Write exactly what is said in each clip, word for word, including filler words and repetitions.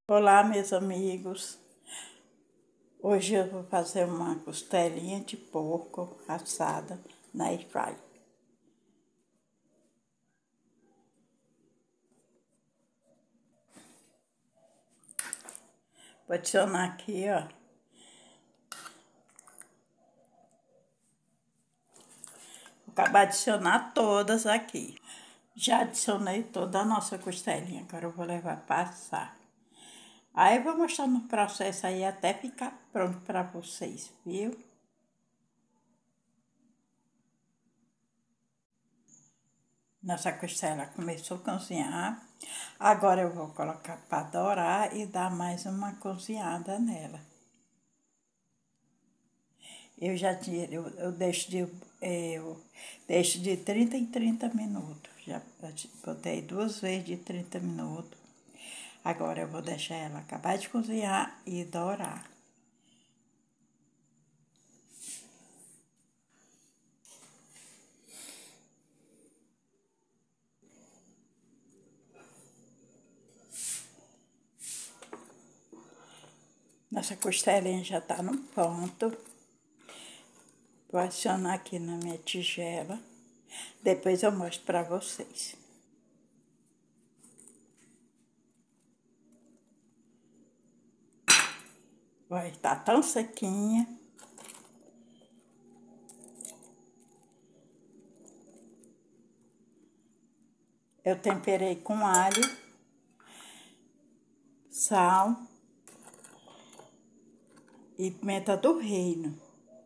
Olá, meus amigos. Hoje eu vou fazer uma costelinha de porco assada na airfryer. Vou adicionar aqui, ó. Vou acabar de adicionar todas aqui. Já adicionei toda a nossa costelinha, agora eu vou levar para assar. Aí eu vou mostrar no processo aí até ficar pronto para vocês, viu? Nossa costela começou a cozinhar. Agora eu vou colocar para dourar e dar mais uma cozinhada nela. Eu já tiro, eu, eu deixo de, eu deixo de trinta em trinta minutos. Já botei duas vezes de trinta minutos. Agora eu vou deixar ela acabar de cozinhar e dourar. Nossa costelinha já tá no ponto. Vou adicionar aqui na minha tigela. Depois eu mostro pra vocês. Vai estar tão sequinha. Eu temperei com alho, sal e pimenta do reino.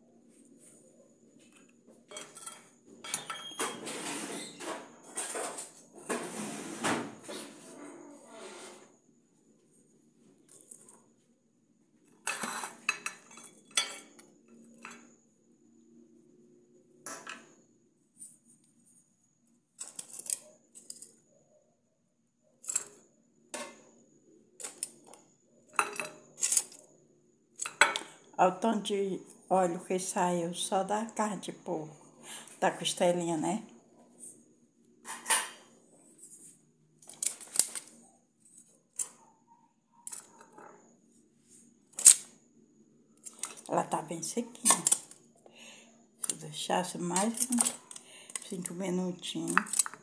Olha o tanto de óleo que saiu só da carne de porco, da costelinha, né? Ela tá bem sequinha. Vou deixar mais uns cinco minutinhos.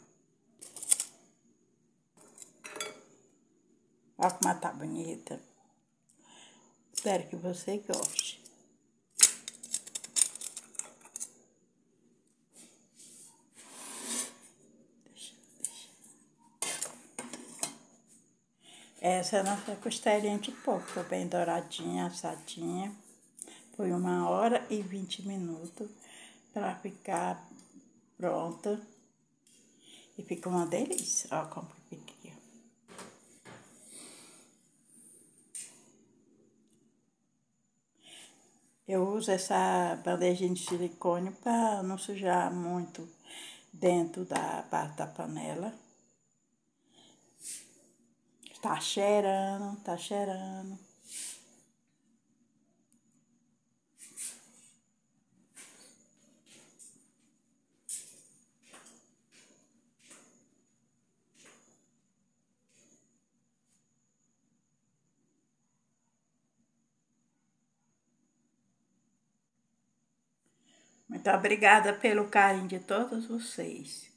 Olha como ela tá bonita. Espero que você goste. Deixa, deixa. Essa é a nossa costelinha de porco, bem douradinha, assadinha. Foi uma hora e vinte minutos para ficar pronta. E fica uma delícia. Olha como fica. Eu uso essa bandejinha de silicone para não sujar muito dentro da base da panela. Tá cheirando, tá cheirando. Muito obrigada pelo carinho de todos vocês.